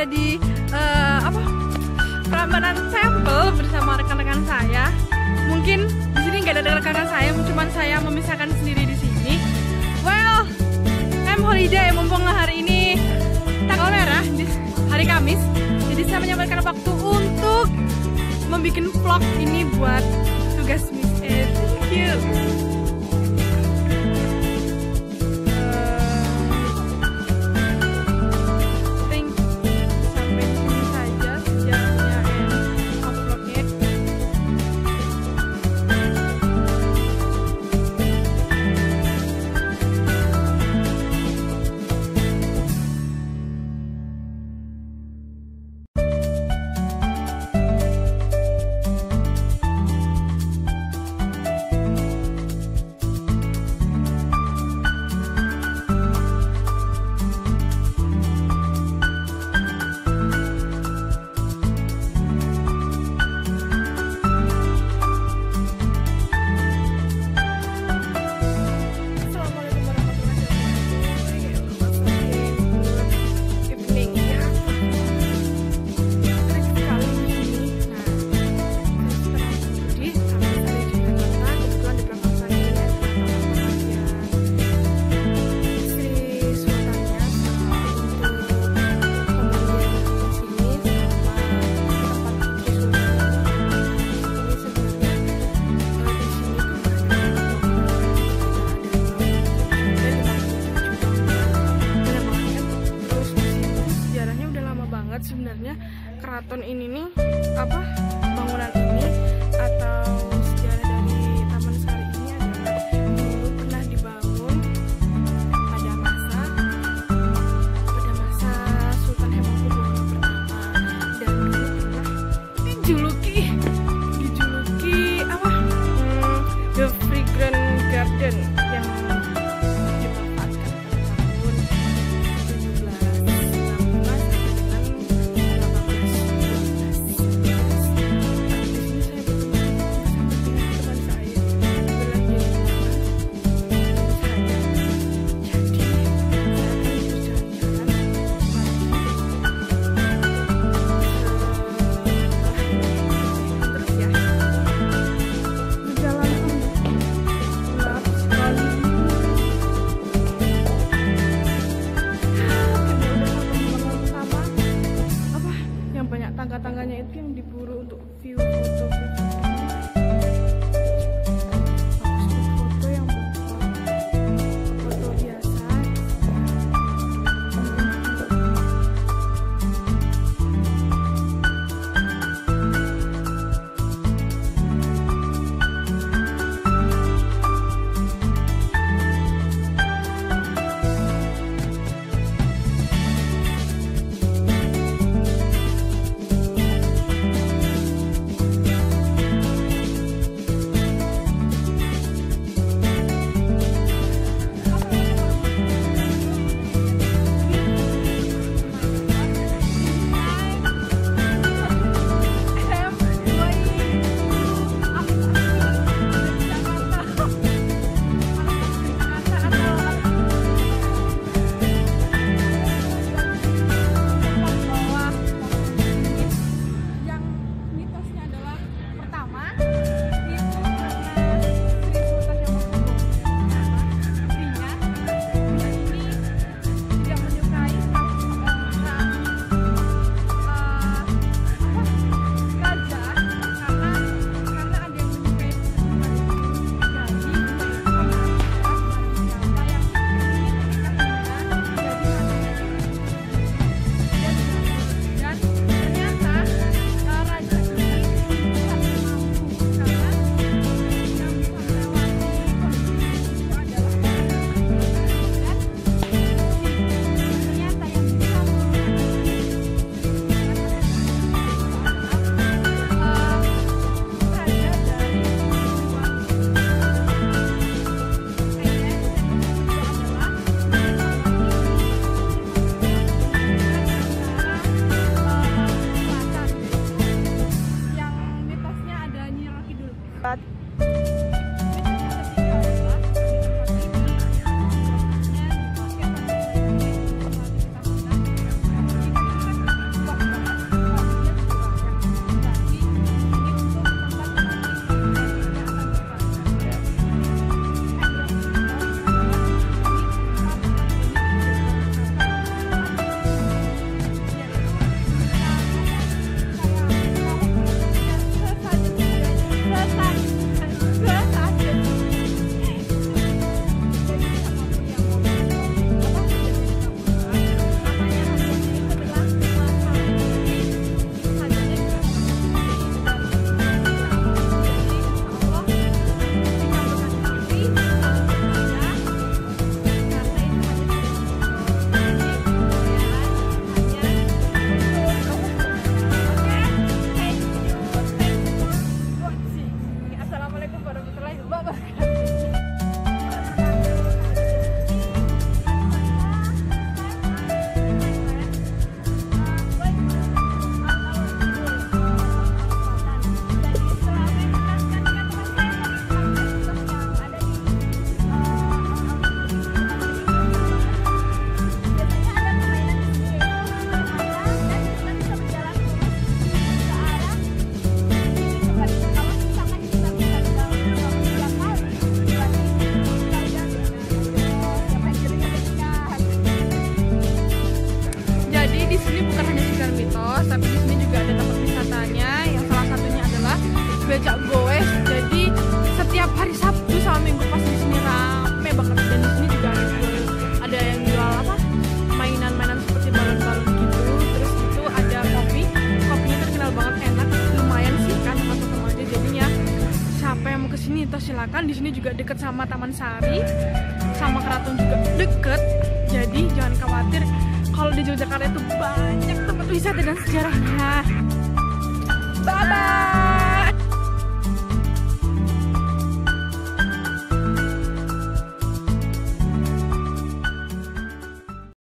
di Prambanan Temple bersama rekan-rekan saya. Mungkin di sini nggak ada rekan-rekan saya, cuman saya memisahkan sendiri di sini. Well, I'm holiday, mumpung hari ini tanggal merah, di hari Kamis. Jadi saya menyempatkan waktu untuk membuat vlog ini buat tugas Miss E. Thank you. Sebenarnya keraton ini nih bangunan ini atau sejarah dari Taman Sari ini adalah dulu pernah dibangun pada masa Sultan Hamengkubuwono pertama, dan dulu pernah dijuluki The Fragrant Garden yang dimanfaatkan pada tahun 2017. Banyak tangga-tangganya itu yang diburu untuk view foto. Foto yang foto biasa. Santos, tapi di sini juga ada tempat wisatanya yang salah satunya adalah Becak Goes. Jadi setiap hari Sabtu sama Minggu pasti di sini rame banget, dan di sini juga ada yang jual apa? Mainan-mainan seperti balon-balon gitu. Terus itu ada kopinya terkenal banget, enak, lumayan sih kan untuk remaja. Jadinya siapa yang mau kesini toh silakan. Di sini juga deket sama Taman Sari, sama Keraton juga deket. Jadi jangan khawatir, kalau di Yogyakarta itu banyak tempat wisata dan sejarahnya. Bye bye.